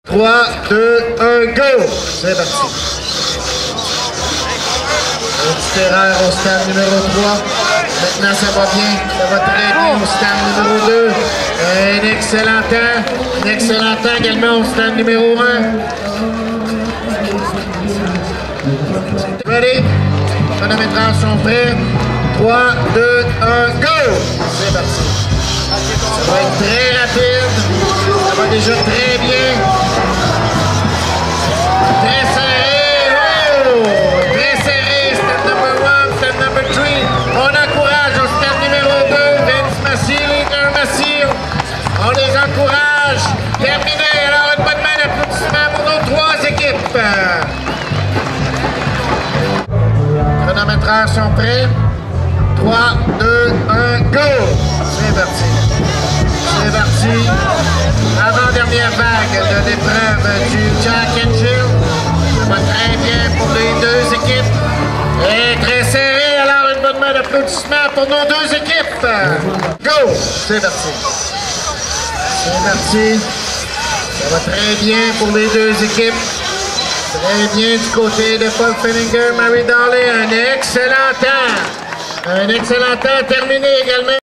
3, 2, 1, go! C'est parti. Une petite erreur au stand numéro 3. Maintenant, ça va bien. Ça va très bien au stand numéro 2. Un excellent temps. Un excellent temps également au stand numéro 1. Ready? Chronométrage sont prêts. 3, 2, 1, go! C'est parti. Ça va être très rapide. Ça va déjà très bien. Très serré. Oh! Très serré. Step number 1, step number 3. On encourage au step numéro 2. Vince Massille, leader Massille. On les encourage. Terminé. Alors, une bonne main d'applaudissement pour nos 3 équipes. Chronométrages sont prêts. 3, 2, 1, go! C'est parti. C'est parti. Avant-dernière vague de l'épreuve du Jack and Jill. Ça va très bien pour les 2 équipes. Et très serré, alors une bonne main d'applaudissement pour nos 2 équipes. Go! C'est parti. C'est parti. Ça va très bien pour les 2 équipes. Très bien du côté de Paul Fenninger, Mary Darley. Un excellent temps. Un excellent temps terminé également.